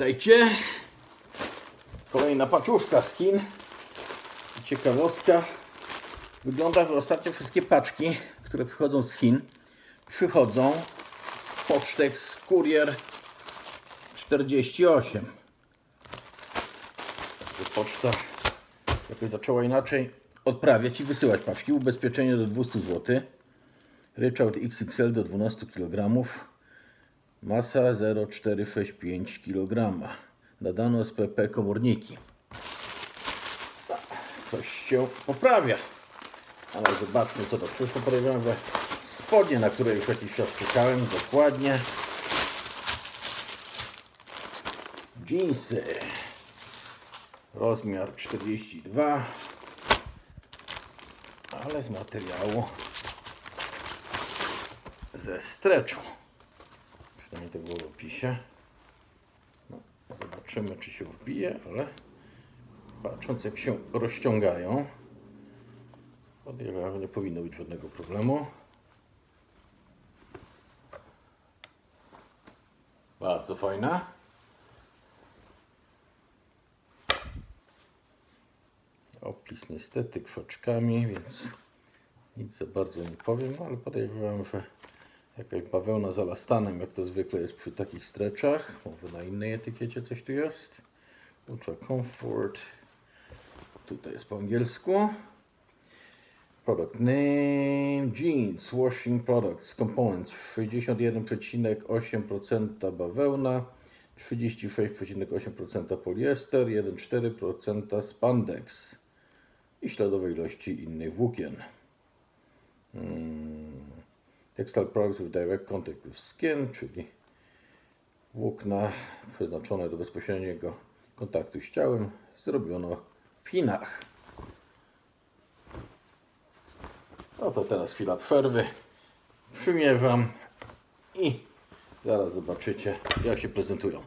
Witajcie. Kolejna paczuszka z Chin. Ciekawostka. Wygląda, że ostatnio wszystkie paczki, które przychodzą z Chin, przychodzą Pocztex Courier 48. Poczta jakoś zaczęła inaczej odprawiać i wysyłać paczki. Ubezpieczenie do 200 zł. Ryczałt XXL do 12 kg. Masa 0,465 kg. Nadano z PP komorniki. Coś się poprawia. Ale zobaczmy, co to przyszło. Podejrzewam, że spodnie, na które już jakiś czas czekałem, dokładnie. Jeansy. Rozmiar 42. Ale z materiału ze stretchu. Przynajmniej to było w opisie. No, zobaczymy, czy się wbije, ale patrząc, jak się rozciągają, podejrzewam, że nie powinno być żadnego problemu. Bardzo fajna. Opis niestety krzoczkami, więc nic za bardzo nie powiem, ale podejrzewam, że jakaś bawełna z elastanem, jak to zwykle jest przy takich streczach. Może na innej etykiecie coś tu jest. Ultra Comfort. Tutaj jest po angielsku. Product name. Jeans. Washing Products. Components. 61,8% bawełna. 36,8% poliester. 1,4% spandex. I śladowe ilości innych włókien. Textile products with direct contact with skin, czyli włókna przeznaczone do bezpośredniego kontaktu z ciałem, zrobiono w Chinach. No to teraz chwila przerwy. Przymierzam i zaraz zobaczycie, jak się prezentują.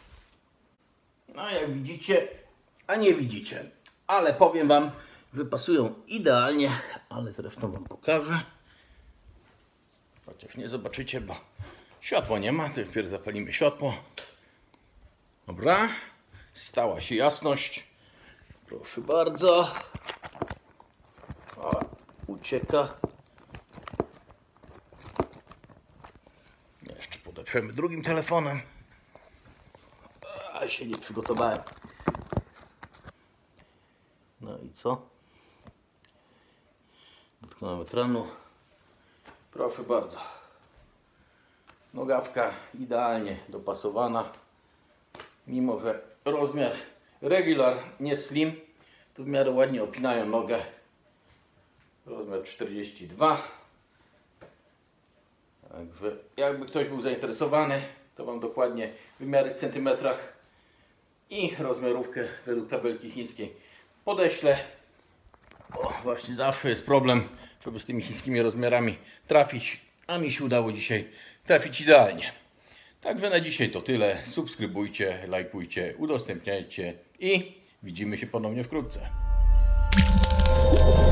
No jak widzicie, a nie widzicie, ale powiem wam, że pasują idealnie, ale zresztą wam pokażę. Chociaż nie zobaczycie, bo światła nie ma, to wpierw zapalimy światło. Dobra, stała się jasność. Proszę bardzo. O, ucieka. Jeszcze podetrzemy drugim telefonem. A się nie przygotowałem. No i co? Dotknąłem ekranu. Proszę bardzo. Nogawka idealnie dopasowana. Mimo że rozmiar regular, nie slim, to w miarę ładnie opinają nogę. Rozmiar 42. Także jakby ktoś był zainteresowany, to wam dokładnie wymiary w centymetrach i rozmiarówkę według tabelki chińskiej podeślę. O, właśnie zawsze jest problem, żeby z tymi chińskimi rozmiarami trafić, a mi się udało dzisiaj trafić idealnie. Także na dzisiaj to tyle. Subskrybujcie, lajkujcie, udostępniajcie i widzimy się ponownie wkrótce.